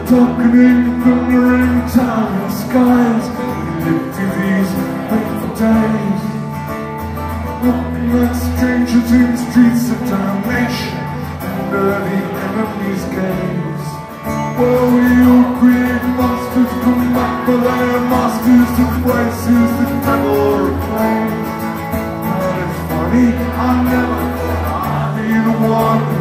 darkening from the ring-town skies. We lived through these painful days, walking like strangers in streets of damnation under the enemy's gaze. Well, we all create monsters, come back for their masters to places the devil reclaims. But it's funny, I never thought I'd be the one